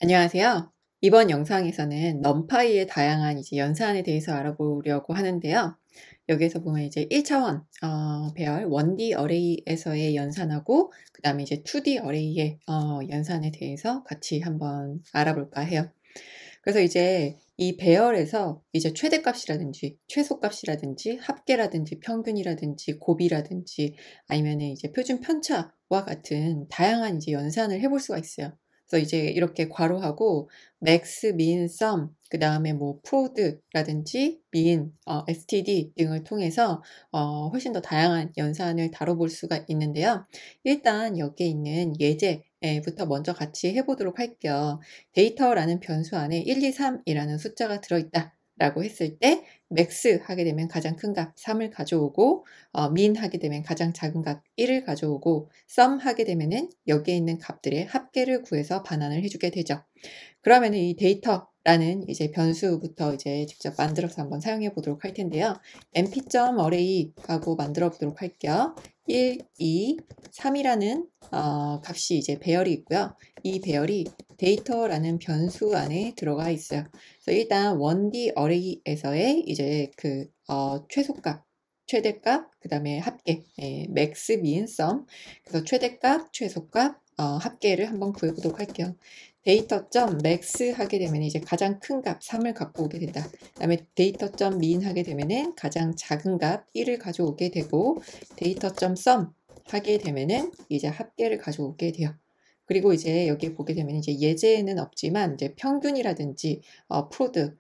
안녕하세요. 이번 영상에서는 넘파이의 다양한 연산에 대해서 알아보려고 하는데요. 여기에서 보면 이제 1차원 배열 1D 어레이에서의 연산하고 그다음에 이제 2D 어레이의 연산에 대해서 같이 한번 알아볼까 해요. 그래서 이제 이 배열에서 이제 최대값이라든지 최소값이라든지 합계라든지 평균이라든지 곱이라든지 아니면은 이제 표준 편차와 같은 다양한 이제 연산을 해볼 수가 있어요. 그래서 이제 이렇게 괄호하고 맥스, 민, 썸, 그다음에 뭐 프로드라든지 민, STD 등을 통해서 훨씬 더 다양한 연산을 다뤄볼 수가 있는데요. 일단 여기에 있는 예제부터 먼저 같이 해 보도록 할게요. 데이터라는 변수 안에 1, 2, 3이라는 숫자가 들어있다 라고 했을 때 맥스 하게 되면 가장 큰 값 3을 가져오고 민 하게 되면 가장 작은 값 1을 가져오고 썸 하게 되면은 여기에 있는 값들의 합계를 구해서 반환을 해주게 되죠. 그러면은 이 데이터라는 이제 변수부터 이제 직접 만들어서 한번 사용해 보도록 할 텐데요. mp.array 하고 만들어 보도록 할게요. 1, 2, 3이라는 값이 이제 배열이 있고요. 이 배열이 데이터라는 변수 안에 들어가 있어요. 그래서 일단 1D array에서의 이제 그 최소값, 최대값, 그 다음에 합계, 맥스, 민, 썸. 그래서 최대값, 최소값, 합계를 한번 구해보도록 할게요. 데이터.max 하게 되면 이제 가장 큰 값 3을 갖고 오게 된다. 그 다음에 데이터.min 하게 되면은 가장 작은 값 1을 가져오게 되고 데이터.sum 하게 되면은 이제 합계를 가져오게 돼요. 그리고 이제 여기 보게 되면 이제 예제는 없지만 이제 평균이라든지 프로드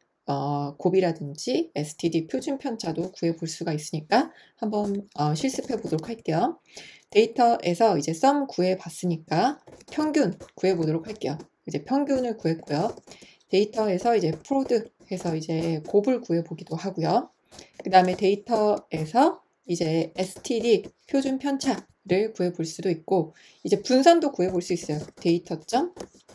곱이라든지 STD 표준 편차도 구해 볼 수가 있으니까 한번 실습해 보도록 할게요. 데이터에서 이제 sum 구해 봤으니까 평균 구해 보도록 할게요. 이제 평균을 구했고요. 데이터에서 이제 프로드 해서 이제 곱을 구해 보기도 하고요. 그 다음에 데이터에서 이제 STD 표준 편차를 구해 볼 수도 있고 이제 분산도 구해 볼 수 있어요. 데이터.점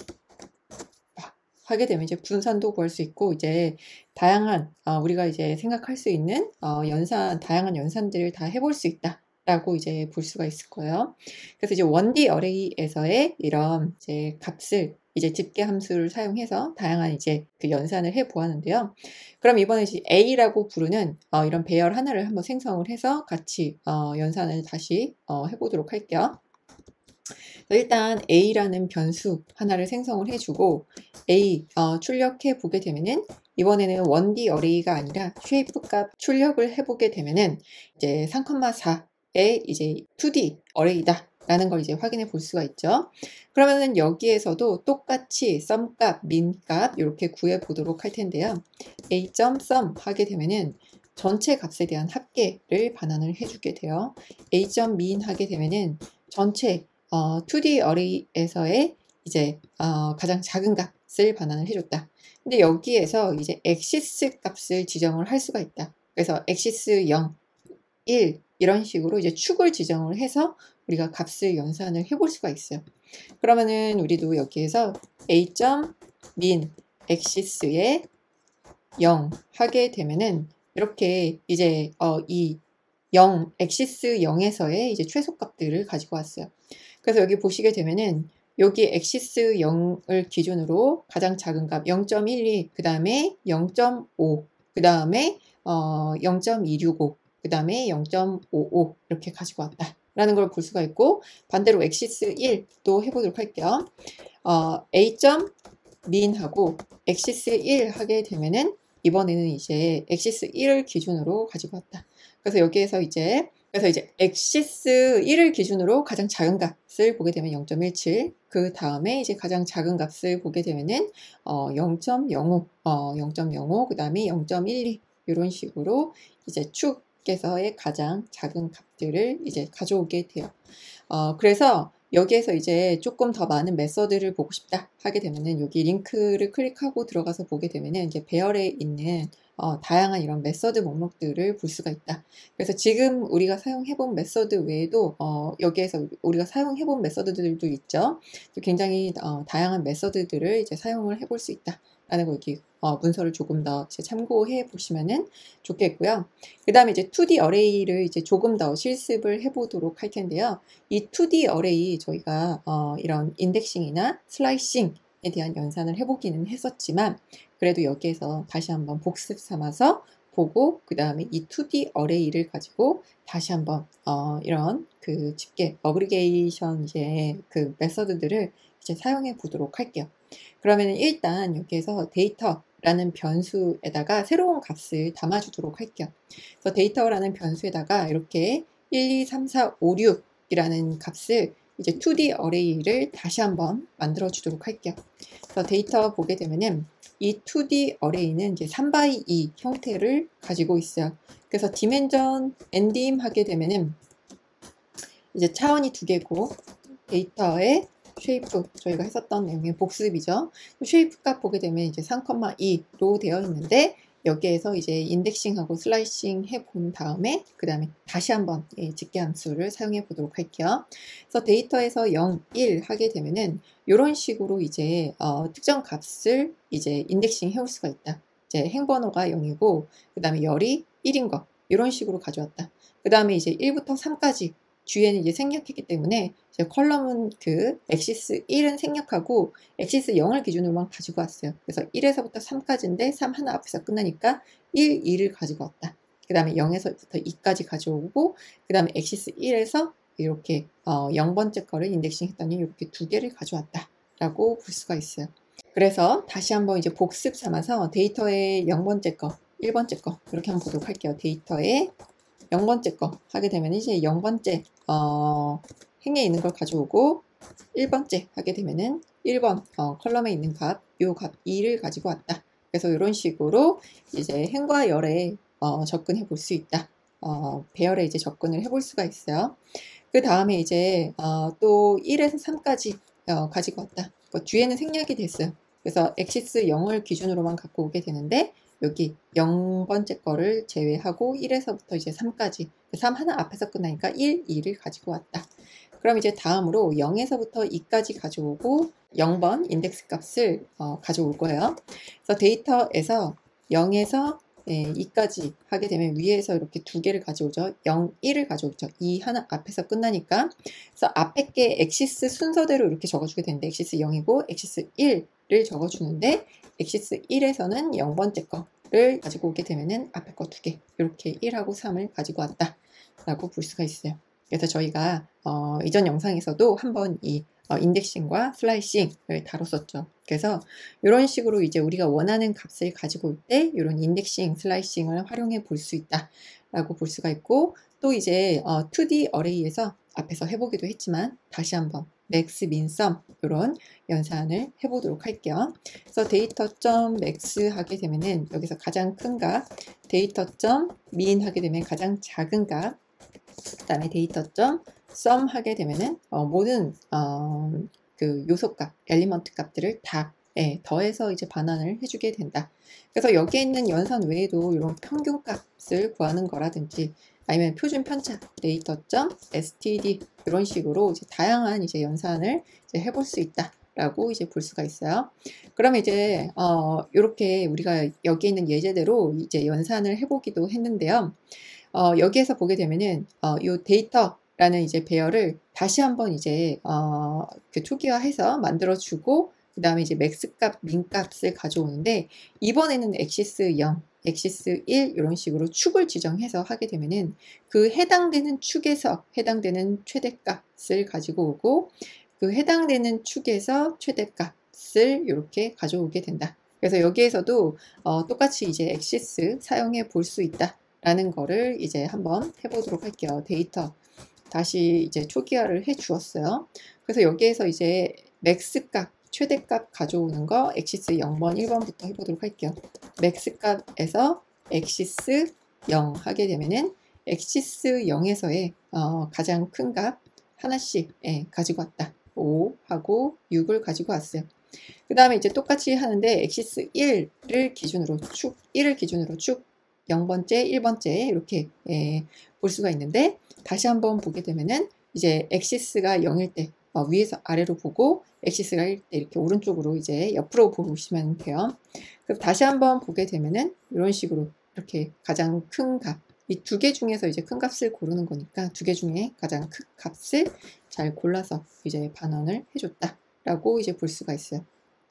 하게 되면 이제 분산도 구할 수 있고 이제 다양한 우리가 이제 생각할 수 있는 다양한 연산들을 다 해볼 수 있다. 라고 이제 볼 수가 있을 거예요. 그래서 이제 1D 어레이에서의 이런 이제 값을 이제 집계 함수를 사용해서 다양한 이제 그 연산을 해 보았는데요. 그럼 이번에 이제 A라고 부르는 이런 배열 하나를 한번 생성을 해서 같이 연산을 다시 해보도록 할게요. 일단 A라는 변수 하나를 생성을 해주고 A 출력해 보게 되면은 이번에는 1D 어레이가 아니라 쉐이프 값 출력을 해보게 되면은 이제 3,4의 이제 2D 어레이다. 라는 걸 이제 확인해 볼 수가 있죠. 그러면은 여기에서도 똑같이 sum 값, min 값 이렇게 구해 보도록 할 텐데요. a.sum 하게 되면은 전체 값에 대한 합계를 반환을 해주게 돼요. a.min 하게 되면은 전체 2D 어레이에서의 이제 가장 작은 값을 반환을 해줬다. 근데 여기에서 이제 엑시스 값을 지정을 할 수가 있다. 그래서 엑시스 0, 1 이런 식으로 이제 축을 지정을 해서 우리가 값을 연산을 해볼 수가 있어요. 그러면은 우리도 여기에서 a.min 엑시스에 0 하게 되면은 이렇게 이제 이 0, 엑시스 0에서의 이제 최소값들을 가지고 왔어요. 그래서 여기 보시게 되면은 여기 엑시스 0을 기준으로 가장 작은 값 0.12, 그 다음에 0.5, 그 다음에 0.265, 그 다음에 0.55 이렇게 가지고 왔다. 라는 걸 볼 수가 있고 반대로 엑시스 1도 해보도록 할게요. a.min하고 엑시스 1 하게 되면은 이번에는 이제 엑시스 1을 기준으로 가지고 왔다. 그래서 여기에서 이제 엑시스 1을 기준으로 가장 작은 값을 보게 되면 0.17, 그 다음에 이제 가장 작은 값을 보게 되면은 0.05, 0.05, 그 다음에 0.12 이런 식으로 이제 축에서의 가장 작은 값들을 이제 가져오게 돼요. 그래서 여기에서 이제 조금 더 많은 메서드를 보고 싶다 하게 되면은 여기 링크를 클릭하고 들어가서 보게 되면은 이제 배열에 있는 다양한 이런 메서드 목록들을 볼 수가 있다. 그래서 지금 우리가 사용해본 메서드 외에도 여기에서 우리가 사용해본 메서드들도 있죠. 굉장히 다양한 메서드들을 이제 사용을 해볼 수 있다. 라는 거 여기 문서를 조금 더 이제 참고해 보시면은 좋겠고요. 그 다음에 이제 2D 어레이를 이제 조금 더 실습을 해보도록 할 텐데요. 이 2D 어레이 저희가 이런 인덱싱이나 슬라이싱 대한 연산을 해보기는 했었지만 그래도 여기에서 다시 한번 복습 삼아서 보고 그 다음에 이 2D 어레이를 가지고 다시 한번 이런 그 집계 어그리게이션 이제 그 메서드들을 이제 사용해 보도록 할게요. 그러면 일단 여기에서 데이터라는 변수에다가 새로운 값을 담아주도록 할게요. 그래서 데이터라는 변수에다가 이렇게 1, 2, 3, 4, 5, 6이라는 값을 이제 2D 어레이를 다시 한번 만들어 주도록 할게요. 그래서 데이터 보게 되면은 이 2D 어레이는 이제 3x2 형태를 가지고 있어요. 그래서 디멘전 엔딤 하게 되면은 이제 차원이 2개고 데이터의 쉐이프 저희가 했었던 내용의 복습이죠. 쉐이프 값 보게 되면 이제 3,2로 되어 있는데 여기에서 이제 인덱싱하고 슬라이싱 해 본 다음에 그 다음에 다시 한번 집계 함수를 사용해 보도록 할게요. 그래서 데이터에서 0, 1 하게 되면은 이런 식으로 이제 특정 값을 이제 인덱싱 해올 수가 있다. 이제 행번호가 0이고 그 다음에 열이 1인 거 이런 식으로 가져왔다. 그 다음에 이제 1부터 3까지 뒤에는 이제 생략했기 때문에 이제 컬럼은 그 엑시스 1은 생략하고 엑시스 0을 기준으로만 가지고 왔어요. 그래서 1에서부터 3까지인데 3 하나 앞에서 끝나니까 1, 2를 가지고 왔다. 그 다음에 0에서부터 2까지 가져오고 그 다음에 엑시스 1에서 이렇게 0번째 거를 인덱싱 했더니 이렇게 2개를 가져왔다 라고 볼 수가 있어요. 그래서 다시 한번 이제 복습 삼아서 데이터의 0번째 거, 1번째 거 이렇게 한번 보도록 할게요. 데이터의 0번째 거 하게 되면 이제 0번째 행에 있는 걸 가져오고 1번째 하게 되면은 1번 컬럼에 있는 값, 요 값 2를 가지고 왔다. 그래서 이런 식으로 이제 행과 열에 접근해 볼 수 있다. 배열에 이제 접근을 해볼 수가 있어요. 그 다음에 이제 또 1에서 3까지 가지고 왔다. 뒤에는 생략이 됐어요. 그래서 엑시스 0을 기준으로만 갖고 오게 되는데 여기 0번째 거를 제외하고 1에서부터 이제 3까지 3 하나 앞에서 끝나니까 1, 2를 가지고 왔다. 그럼 이제 다음으로 0에서부터 2까지 가져오고 0번 인덱스 값을 가져올 거예요. 그래서 데이터에서 0에서 2까지 하게 되면 위에서 이렇게 두 개를 가져오죠. 0, 1을 가져오죠. 2 하나 앞에서 끝나니까. 그래서 앞에 게 엑시스 순서대로 이렇게 적어주게 되는데 엑시스 0이고 엑시스 1을 적어주는데 엑시스 1에서는 0번째 거를 가지고 오게 되면은 앞에 거 두 개 이렇게 1하고 3을 가지고 왔다 라고 볼 수가 있어요. 그래서 저희가 이전 영상에서도 한번 이 인덱싱과 슬라이싱을 다뤘었죠. 그래서 이런 식으로 이제 우리가 원하는 값을 가지고 올 때 이런 인덱싱, 슬라이싱을 활용해 볼 수 있다 라고 볼 수가 있고 또 이제 2D 어레이에서 앞에서 해보기도 했지만 다시 한번 맥스, 민, 썸 이런 연산을 해보도록 할게요. 그래서 데이터.max 하게 되면은 여기서 가장 큰 값, 데이터.min 하게 되면 가장 작은 값, 그 다음에 데이터.sum 하게 되면은 모든 그 요소값, 엘리먼트 값들을 다 더해서 이제 반환을 해주게 된다. 그래서 여기에 있는 연산 외에도 이런 평균 값을 구하는 거라든지 아니면 표준 편차, 데이터.std 이런 식으로 이제 다양한 이제 연산을 이제 해볼 수 있다. 라고 이제 볼 수가 있어요. 그러면 이제 이렇게 우리가 여기 있는 예제대로 이제 연산을 해보기도 했는데요. 여기에서 보게 되면은 요 데이터라는 이제 배열을 다시 한번 이제 그 초기화해서 만들어주고 그 다음에 이제 맥스 값, 민 값을 가져오는데 이번에는 엑시스 0, 엑시스 1 이런 식으로 축을 지정해서 하게 되면은 그 해당되는 축에서 해당되는 최대값을 가지고 오고 그 해당되는 축에서 최대값을 이렇게 가져오게 된다. 그래서 여기에서도 똑같이 이제 엑시스 사용해 볼 수 있다. 라는 거를 이제 한번 해보도록 할게요. 데이터 다시 이제 초기화를 해 주었어요. 그래서 여기에서 이제 맥스 값, 최대 값 가져오는 거 엑시스 0번, 1번부터 해보도록 할게요. 맥스 값에서 엑시스 0 하게 되면은 엑시스 0에서의 가장 큰 값 하나씩 가지고 왔다. 5 하고 6을 가지고 왔어요. 그 다음에 이제 똑같이 하는데 엑시스 1을 기준으로 축, 1을 기준으로 축 0번째, 1번째 이렇게 볼 수가 있는데 다시 한번 보게 되면은 이제 엑시스가 0일 때 위에서 아래로 보고 엑시스가 1일 때 이렇게 오른쪽으로 이제 옆으로 보시면 돼요. 그럼 다시 한번 보게 되면은 이런 식으로 이렇게 가장 큰 값, 이 두 개 중에서 이제 큰 값을 고르는 거니까 두 개 중에 가장 큰 값을 잘 골라서 이제 반환을 해줬다라고 이제 볼 수가 있어요.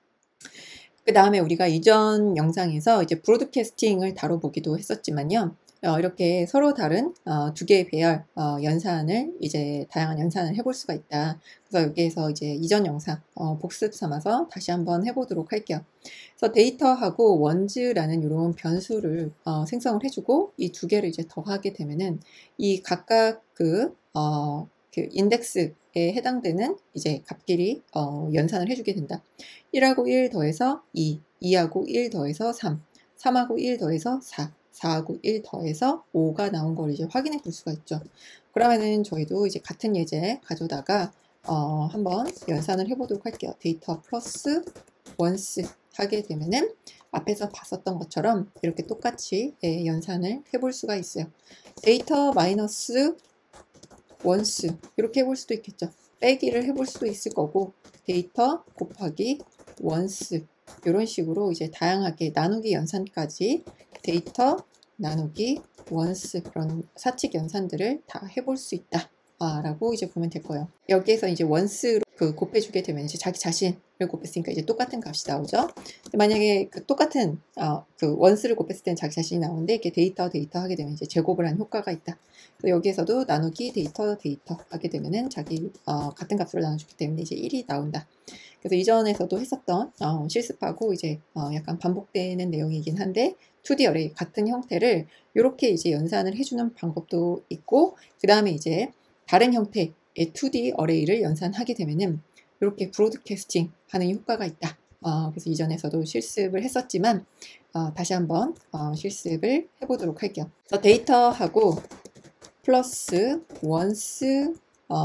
그 다음에 우리가 이전 영상에서 이제 브로드캐스팅을 다뤄보기도 했었지만요. 이렇게 서로 다른 두 개의 배열 연산을 이제 다양한 연산을 해볼 수가 있다. 그래서 여기에서 이제 이전 영상 복습 삼아서 다시 한번 해보도록 할게요. 그래서 데이터하고 원즈라는 이런 변수를 생성을 해주고 이 두 개를 이제 더하게 되면은 이 각각 그 인덱스에 해당되는 이제 값끼리 연산을 해주게 된다. 1하고 1 더해서 2, 2하고 1 더해서 3, 3하고 1 더해서 4, 4하고 1 더해서 5가 나온 걸 이제 확인해 볼 수가 있죠. 그러면은 저희도 이제 같은 예제 가져다가 한번 연산을 해보도록 할게요. 데이터 플러스 원스 하게 되면은 앞에서 봤었던 것처럼 이렇게 똑같이 연산을 해볼 수가 있어요. 데이터 마이너스 원스 이렇게 해볼 수도 있겠죠. 빼기를 해볼 수도 있을 거고 데이터 곱하기 원스 이런 식으로 이제 다양하게 나누기 연산까지 데이터 나누기 원스 그런 사칙 연산들을 다 해볼 수 있다 라고 이제 보면 될 거예요. 여기에서 이제 원스로 곱해주게 되면 이제 자기 자신을 곱했으니까 이제 똑같은 값이 나오죠. 만약에 똑같은 원스를 곱했을 때는 자기 자신이 나오는데 이렇게 데이터 하게 되면 이제 제곱을 한 효과가 있다. 그래서 여기에서도 나누기 데이터 하게 되면은 자기 같은 값으로 나눠주기 때문에 이제 1이 나온다. 그래서 이전에서도 했었던 실습하고 이제 약간 반복되는 내용이긴 한데 2D 어레이 같은 형태를 이렇게 이제 연산을 해주는 방법도 있고 그 다음에 이제 다른 형태의 2D 어레이를 연산하게 되면은 이렇게 브로드캐스팅 하는 효과가 있다. 그래서 이전에서도 실습을 했었지만 다시 한번 실습을 해보도록 할게요. 그래서 데이터하고 플러스 원스로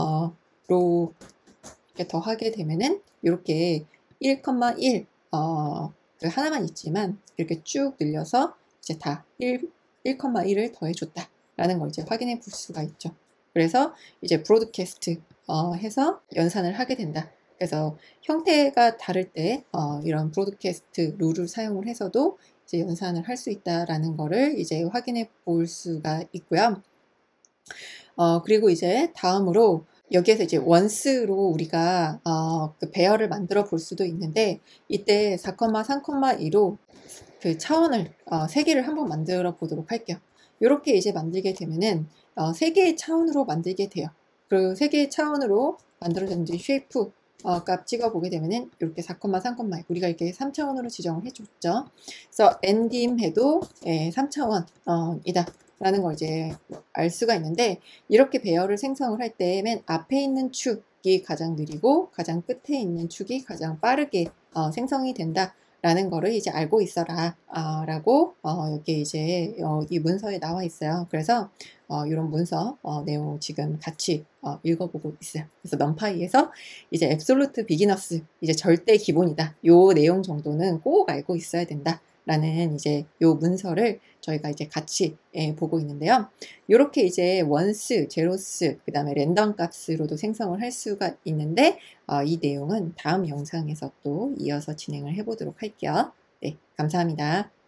이렇게 더하게 되면은 이렇게 1,1 하나만 있지만 이렇게 쭉 늘려서 이제 다 1,1을 더해줬다 라는 걸 이제 확인해 볼 수가 있죠. 그래서 이제 브로드캐스트 해서 연산을 하게 된다. 그래서 형태가 다를 때 이런 브로드캐스트 룰을 사용을 해서도 이제 연산을 할 수 있다라는 거를 이제 확인해 볼 수가 있고요. 그리고 이제 다음으로 여기에서 이제 원스로 우리가 그 배열을 만들어 볼 수도 있는데 이때 4,3,2로 그 차원을 3개를 한번 만들어 보도록 할게요. 이렇게 이제 만들게 되면은 3개의 차원으로 만들게 돼요. 그리고 3개의 차원으로 만들어진 쉐이프 값 찍어 보게 되면은 이렇게 4,3,2 우리가 이렇게 3차원으로 지정을 해줬죠. 그래서 엔딤 해도 3차원이다. 라는 걸 이제 알 수가 있는데 이렇게 배열을 생성을 할 때 맨 앞에 있는 축이 가장 느리고 가장 끝에 있는 축이 가장 빠르게 생성이 된다 라는 거를 이제 알고 있어라 라고 여기 이제 이 문서에 나와 있어요. 그래서 이런 문서 내용 지금 같이 읽어보고 있어요. 그래서 넘파이에서 이제 앱솔루트 비기너스 이제 절대 기본이다. 요 내용 정도는 꼭 알고 있어야 된다. 라는 이제 요 문서를 저희가 이제 같이 보고 있는데요. 이렇게 이제 원스, 제로스, 그 다음에 랜덤 값으로도 생성을 할 수가 있는데 이 내용은 다음 영상에서 또 이어서 진행을 해보도록 할게요. 네, 감사합니다.